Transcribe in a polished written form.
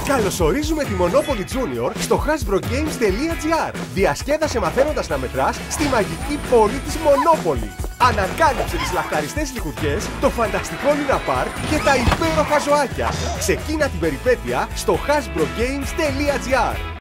Καλωσορίζουμε τη Monopoly Junior στο hasbrogames.gr. Διασκέδασε μαθαίνοντας να μετράς στη μαγική πόλη της Monopoly. Ανακάλυψε τις λαχταριστές λιχουδιές, το φανταστικό Luna Park και τα υπέροχα ζωάκια. Ξεκίνα την περιπέτεια στο hasbrogames.gr.